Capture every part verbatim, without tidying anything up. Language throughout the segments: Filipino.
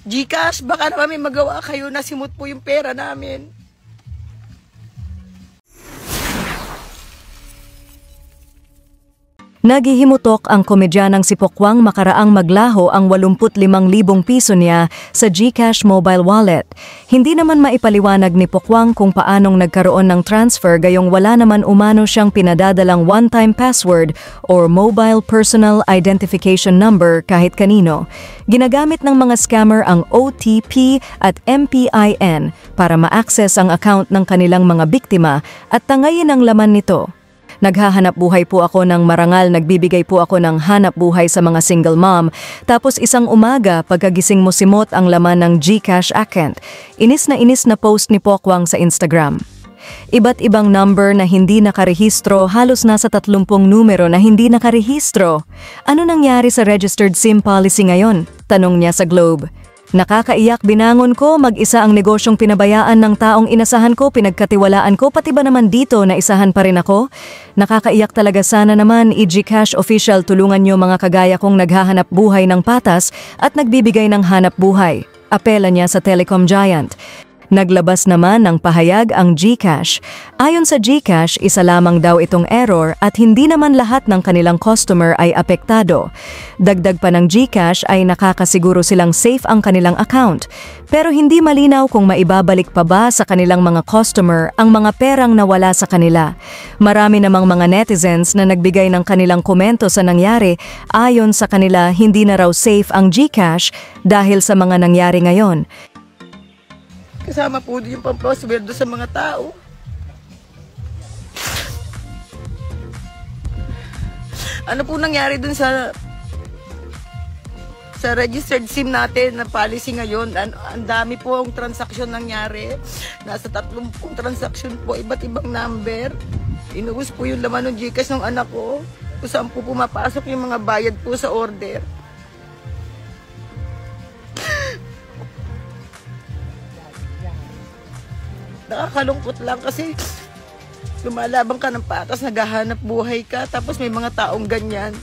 GCash, baka naman may magawa kayo na simut po yung pera namin. Naghihimutok ang komedyanang si Pokwang makaraang maglaho ang walumpu't limang libong piso niya sa GCash mobile wallet. Hindi naman maipaliwanag ni Pokwang kung paanong nagkaroon ng transfer gayong wala naman umano siyang pinadadalang one-time password or mobile personal identification number kahit kanino. Ginagamit ng mga scammer ang O T P at M P I N para ma-access ang account ng kanilang mga biktima at tangayin ang laman nito. Naghahanap buhay po ako ng marangal, nagbibigay po ako ng hanap buhay sa mga single mom. Tapos isang umaga, pagkagising mo simot ang laman ng GCash account. Inis na inis na post ni Pokwang sa Instagram. Iba't ibang number na hindi nakarehistro, halos nasa tatlumpung numero na hindi nakarehistro. Ano nangyari sa registered SIM policy ngayon? Tanong niya sa Globe. Nakakaiyak, binangon ko, mag-isa ang negosyong pinabayaan ng taong inasahan ko, pinagkatiwalaan ko, pati ba naman dito na isahan pa rin ako? Nakakaiyak talaga, sana naman i-GCash official tulungan nyo mga kagaya kong naghahanap buhay ng patas at nagbibigay ng hanap buhay. Apela niya sa telecom giant. Naglabas naman ng pahayag ang GCash. Ayon sa GCash, isa lamang daw itong error at hindi naman lahat ng kanilang customer ay apektado. Dagdag pa ng GCash ay nakakasiguro silang safe ang kanilang account. Pero hindi malinaw kung maibabalik pa ba sa kanilang mga customer ang mga perang nawala sa kanila. Marami namang mga netizens na nagbigay ng kanilang komento sa nangyari. Ayon sa kanila, hindi na raw safe ang GCash dahil sa mga nangyari ngayon. Kasama po din yung pampasweldo sa mga tao. Ano po nangyari dun sa sa registered SIM natin na policy ngayon? An ang dami po ang transaksyon nangyari. Nasa tatlumpung transaksyon po, iba't ibang number. Inuus po yung laman ng GCash ng anak ko. Kung saan po pumapasok yung mga bayad po sa order. Nakakalungkot lang kasi lumalabang ka ng patas, naghahanap buhay ka, tapos may mga taong ganyan.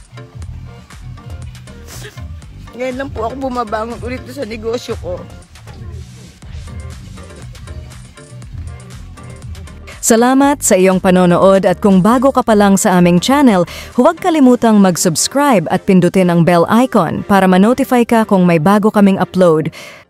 Ngayon lang po ako bumabangon ulit sa negosyo ko. Salamat sa iyong panonood at kung bago ka pa lang sa aming channel, huwag kalimutang mag-subscribe at pindutin ang bell icon para ma-notify ka kung may bago kaming upload.